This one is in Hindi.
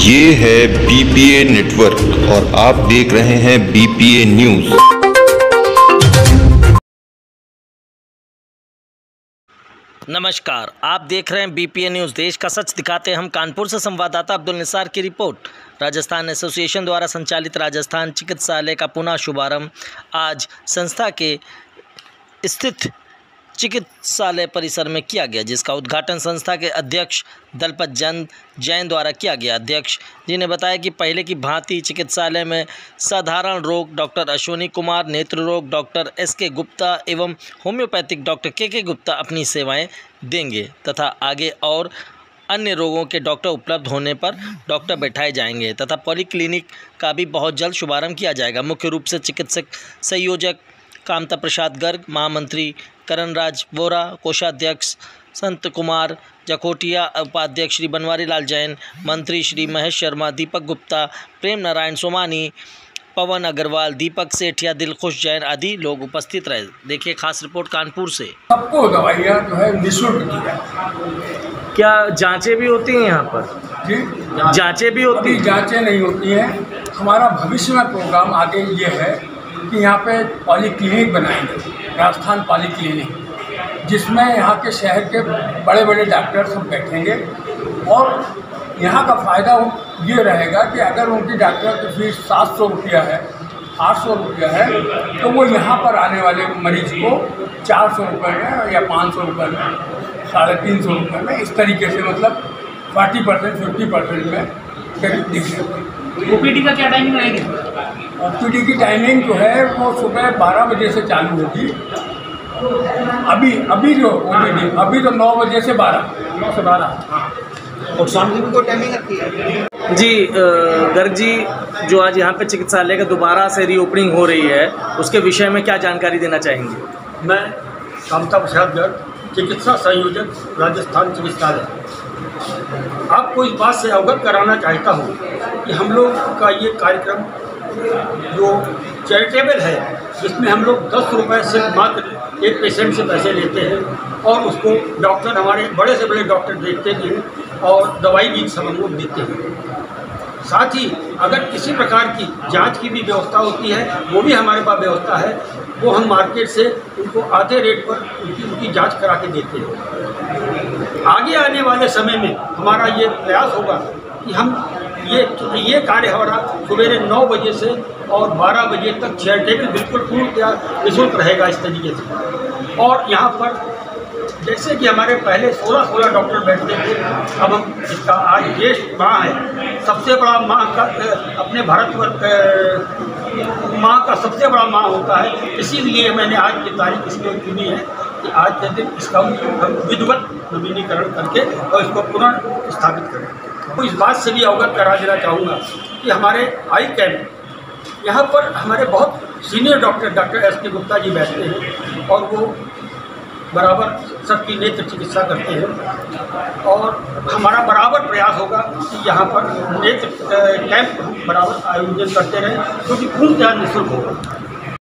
ये है बीपीए नेटवर्क और आप देख रहे हैं बीपीए न्यूज। नमस्कार, आप देख रहे हैं बीपीए न्यूज़। देश का सच दिखाते हैं हम। कानपुर से संवाददाता अब्दुल निसार की रिपोर्ट। राजस्थान एसोसिएशन द्वारा संचालित राजस्थान चिकित्सालय का पुनः शुभारंभ आज संस्था के स्थित चिकित्सालय परिसर में किया गया, जिसका उद्घाटन संस्था के अध्यक्ष दलपत जैन द्वारा किया गया। अध्यक्ष जी ने बताया कि पहले की भांति चिकित्सालय में साधारण रोग डॉक्टर अश्विनी कुमार, नेत्र रोग डॉक्टर एस.के. गुप्ता एवं होम्योपैथिक डॉक्टर के गुप्ता अपनी सेवाएं देंगे तथा आगे और अन्य रोगों के डॉक्टर उपलब्ध होने पर डॉक्टर बैठाए जाएंगे तथा पॉलीक्लिनिक का भी बहुत जल्द शुभारंभ किया जाएगा। मुख्य रूप से चिकित्सक संयोजक कामता प्रसाद गर्ग, महामंत्री करणराज वोरा, कोषाध्यक्ष संत कुमार जखोटिया, उपाध्यक्ष श्री बनवारी लाल जैन, मंत्री श्री महेश शर्मा, दीपक गुप्ता, प्रेम नारायण सोमानी, पवन अग्रवाल, दीपक सेठिया, दिलखुश जैन आदि लोग उपस्थित रहे। देखिए खास रिपोर्ट कानपुर से। सबको दवाइयाँ जो है निःशुल्क दी जाती। क्या जांचें भी होती हैं यहाँ पर? जी, जांचें भी होती हैं? जांचें नहीं होती हैं। हमारा भविष्य में प्रोग्राम आगे ये है कि यहाँ पे पॉलीक्लिनिक बनाएंगे, राजस्थान पॉलीक्लिनिक, जिसमें यहाँ के शहर के बड़े बड़े डॉक्टर सब बैठेंगे और यहाँ का फ़ायदा ये रहेगा कि अगर उनकी डॉक्टर की फीस 700 रुपया है, 800 रुपया है, तो वो यहाँ पर आने वाले मरीज को 400 रुपये में या 500 रुपये में, 350 रुपये में, इस तरीके से मतलब 40% 50% में करीब दिख सकते हैं। ओपीडी का क्या टाइमिंग रहेगी? ओपीडी की टाइमिंग जो है वो सुबह 12 बजे से चालू होगी। अभी जो ओपीडी अभी तो 9 बजे से 9 से 12। हाँ, और शाम की भी कोई टाइमिंग रखी है? जी, गर्ग जी, जो आज यहाँ पे चिकित्सालय का दोबारा से रीओपनिंग हो रही है, उसके विषय में क्या जानकारी देना चाहेंगे? मैं कामता प्रसाद गर्ग, चिकित्सा संयोजक, राजस्थान चिकित्सालय, आपको इस बात से अवगत कराना चाहता हूँ कि हम लोग का ये कार्यक्रम जो चैरिटेबल है, जिसमें हम लोग 10 रुपये से मात्र एक पेशेंट से पैसे लेते हैं और उसको डॉक्टर, हमारे बड़े से बड़े डॉक्टर देखते हैं और दवाई भी सब हम लोग देते हैं। साथ ही अगर किसी प्रकार की जांच की भी व्यवस्था होती है, वो भी हमारे पास व्यवस्था है, वो हम मार्केट से उनको आधे रेट पर उनकी जांच करा के देते हैं। आगे आने वाले समय में हमारा ये प्रयास होगा कि हम ये कार्य हमारा सवेरे 9 बजे से और 12 बजे तक चैरिटेबल बिल्कुल पूर्णतः निःशुल्क रहेगा इस तरीके से। और यहाँ पर जैसे कि हमारे पहले 16 डॉक्टर बैठते थे, अब हम इसका आज देश माह है, सबसे बड़ा माह का अपने भारतवर्ष माह का सबसे बड़ा माह होता है। इसीलिए मैंने आज की तारीख इसलिए चुनी है कि आज के दिन इसका हम विधिवत नवीनीकरण करके और इसको पुनः स्थापित करें। तो इस बात से भी अवगत करा देना चाहूँगा कि हमारे आई कैंप यहाँ पर हमारे बहुत senior doctor S K. Gupta ji बैठते हैं और वो बराबर सबकी नेत्र चिकित्सा करते हैं और हमारा बराबर प्रयास होगा कि यहाँ पर नेत्र कैंप बराबर आयोजन करते रहें, क्योंकि पूर्णतः निःशुल्क होगा।